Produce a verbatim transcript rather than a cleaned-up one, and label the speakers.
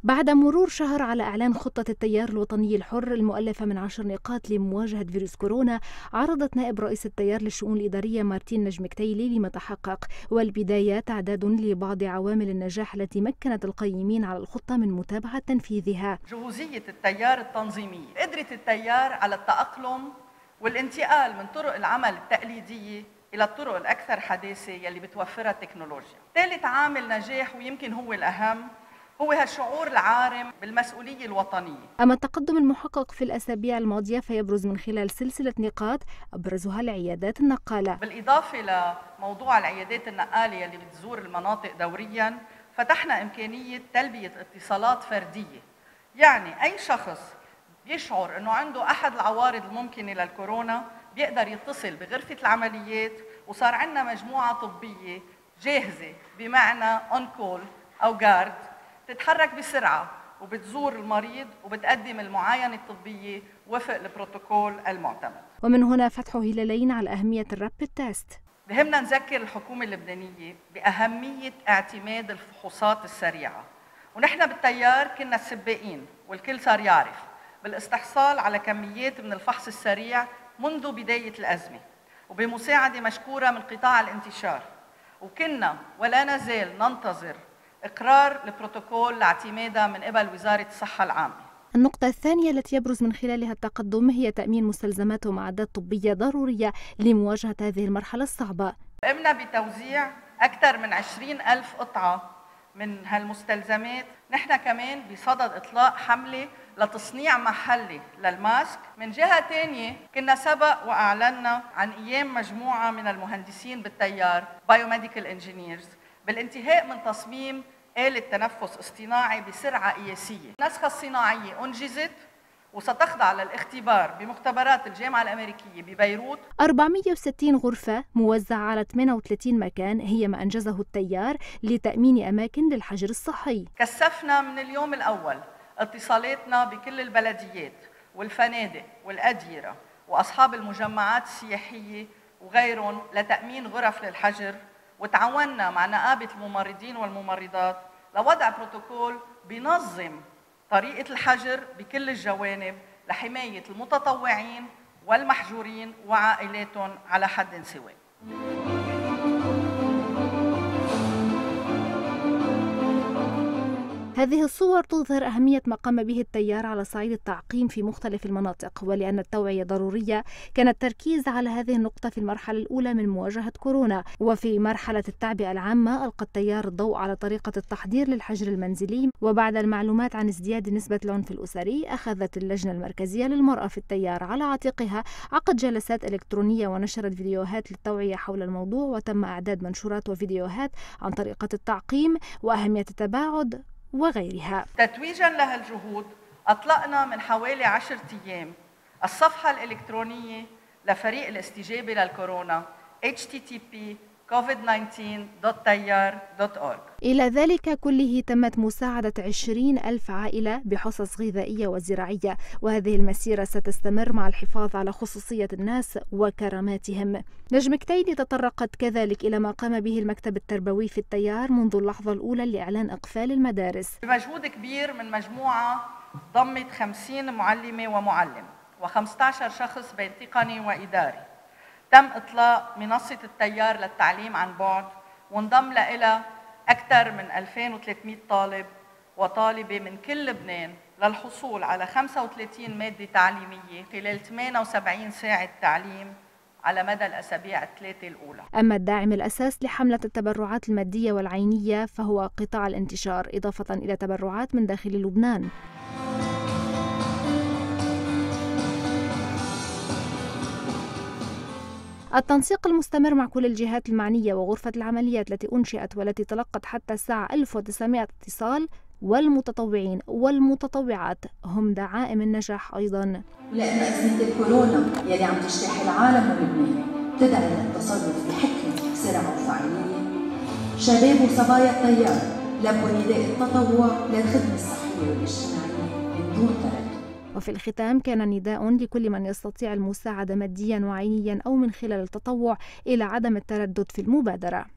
Speaker 1: بعد مرور شهر على إعلان خطة التيار الوطني الحر المؤلفة من عشر نقاط لمواجهة فيروس كورونا، عرضت نائب رئيس التيار للشؤون الإدارية مارتين نجم كتيلي لما تحقق، والبداية تعداد لبعض عوامل النجاح التي مكنت القيمين على الخطة من متابعة تنفيذها.
Speaker 2: جهوزية التيار التنظيمية، قدرة التيار على التأقلم والانتقال من طرق العمل التقليدية إلى الطرق الأكثر حداثة يلي بتوفرها التكنولوجيا. ثالث عامل نجاح ويمكن هو الأهم هو هالشعور العارم بالمسؤولية الوطنية.
Speaker 1: أما التقدم المحقق في الأسابيع الماضية فيبرز من خلال سلسلة نقاط أبرزها العيادات النقالة.
Speaker 2: بالإضافة لموضوع العيادات النقالة اللي بتزور المناطق دورياً، فتحنا إمكانية تلبية اتصالات فردية، يعني أي شخص يشعر أنه عنده أحد العوارض الممكنة للكورونا بيقدر يتصل بغرفة العمليات، وصار عندنا مجموعة طبية جاهزة بمعنى أون كول أو جارد تتحرك بسرعة وبتزور المريض وبتقدم المعاينة الطبية وفق البروتوكول المعتمد.
Speaker 1: ومن هنا فتح هلالين على أهمية الرابيد تيست.
Speaker 2: بهمنا نذكر الحكومة اللبنانية بأهمية اعتماد الفحوصات السريعة، ونحن بالتيار كنا السباقين والكل صار يعرف بالاستحصال على كميات من الفحص السريع منذ بداية الأزمة، وبمساعدة مشكورة من قطاع الانتشار، وكنا ولا نزال ننتظر إقرار البروتوكول لاعتمادها من قبل وزارة الصحة العامة.
Speaker 1: النقطة الثانية التي يبرز من خلالها التقدم هي تأمين مستلزمات ومعدات طبية ضرورية لمواجهة هذه المرحلة الصعبة.
Speaker 2: قمنا بتوزيع أكثر من عشرين ألف قطعة من هالمستلزمات. نحن كمان بصدد إطلاق حملة لتصنيع محلي للماسك. من جهة ثانية كنا سبق وأعلنا عن قيام مجموعة من المهندسين بالتيار بايوميديكال انجينيرز بالانتهاء من تصميم آلة تنفس اصطناعي بسرعة قياسية. النسخة الصناعية أنجزت وستخضع للاختبار بمختبرات الجامعة الأمريكية ببيروت.
Speaker 1: أربعمئة وستين غرفة موزعة على ثمانية وثلاثين مكان هي ما أنجزه التيار لتأمين أماكن للحجر الصحي.
Speaker 2: كثفنا من اليوم الأول اتصالاتنا بكل البلديات والفنادق والأديرة وأصحاب المجمعات السياحية وغيرهم لتأمين غرف للحجر، وتعاوننا مع نقابة الممرضين والممرضات لوضع بروتوكول بينظم طريقة الحجر بكل الجوانب لحماية المتطوعين والمحجورين وعائلاتهم على حد سواء.
Speaker 1: هذه الصور تظهر أهمية ما قام به التيار على صعيد التعقيم في مختلف المناطق، ولأن التوعية ضرورية كان التركيز على هذه النقطة في المرحلة الأولى من مواجهة كورونا. وفي مرحلة التعبئة العامة ألقى التيار الضوء على طريقة التحضير للحجر المنزلي، وبعد المعلومات عن ازدياد نسبة العنف الأسري أخذت اللجنة المركزية للمرأة في التيار على عاتقها عقد جلسات إلكترونية ونشرت فيديوهات للتوعية حول الموضوع، وتم إعداد منشورات وفيديوهات عن طريقة التعقيم وأهمية التباعد وغيرها.
Speaker 2: تتويجا لهالجهود أطلقنا من حوالي عشرة أيام الصفحة الإلكترونية لفريق الاستجابة للكورونا إتش تي تي بي كوفيد تسعة عشر دوت تيار دوت أورج.
Speaker 1: إلى ذلك كله تمت مساعدة عشرين ألف عائلة بحصص غذائية وزراعية، وهذه المسيرة ستستمر مع الحفاظ على خصوصية الناس وكراماتهم. نجم كتيلي تطرقت كذلك إلى ما قام به المكتب التربوي في التيار منذ اللحظة الأولى لإعلان إقفال المدارس.
Speaker 2: بمجهود كبير من مجموعة ضمت خمسين معلمة ومعلم وخمسة عشر شخص بين تقني وإداري، تم إطلاق منصة التيار للتعليم عن بعد، وانضم لها أكثر من ألفين وثلاثمئة طالب وطالبة من كل لبنان للحصول على خمسة وثلاثين مادة تعليمية خلال ثمانية وسبعين ساعة تعليم على مدى الأسابيع الثلاثة الأولى.
Speaker 1: أما الداعم الأساس لحملة التبرعات المادية والعينية فهو قطاع الانتشار، إضافة إلى تبرعات من داخل لبنان. التنسيق المستمر مع كل الجهات المعنية وغرفة العمليات التي أنشئت والتي تلقت حتى الساعة ألف وتسعمئة اتصال، والمتطوعين والمتطوعات هم دعائم النجاح أيضا.
Speaker 3: لأن أزمة الكورونا يلي عم تجتاح العالم ولبنان تدعي للتصرف بحكمة سرعة وفعالية. شباب وصبايا التيار لبوا نداء التطوع للخدمة الصحية والاجتماعية من دون تردد.
Speaker 1: وفي الختام كان نداء لكل من يستطيع المساعدة ماديا وعينيا أو من خلال التطوع إلى عدم التردد في المبادرة.